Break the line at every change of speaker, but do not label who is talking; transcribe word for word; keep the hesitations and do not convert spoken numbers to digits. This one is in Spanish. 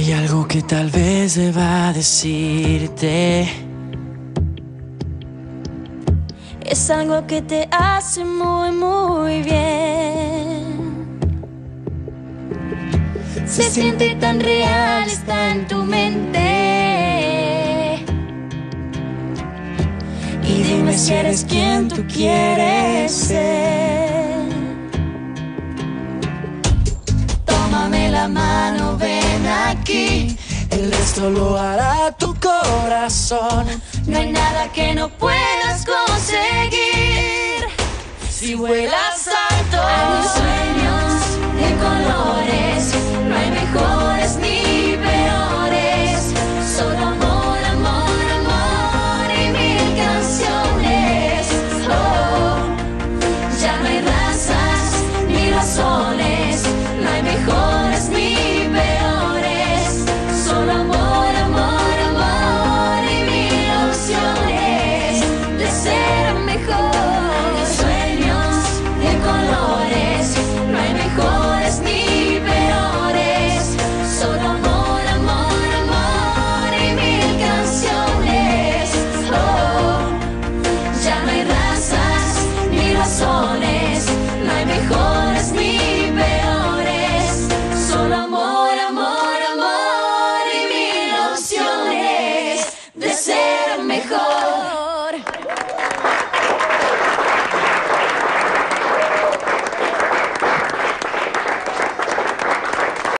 Hay algo que tal vez deba decirte.
Es algo que te hace muy, muy bien. Se siente tan real, está en tu mente. Y dime si eres quien tú quieres ser. Tómame la mano, ven aquí.
El resto lo hará tu corazón.
No hay nada que no puedas conseguir.
Si vuelas alto,
Hay un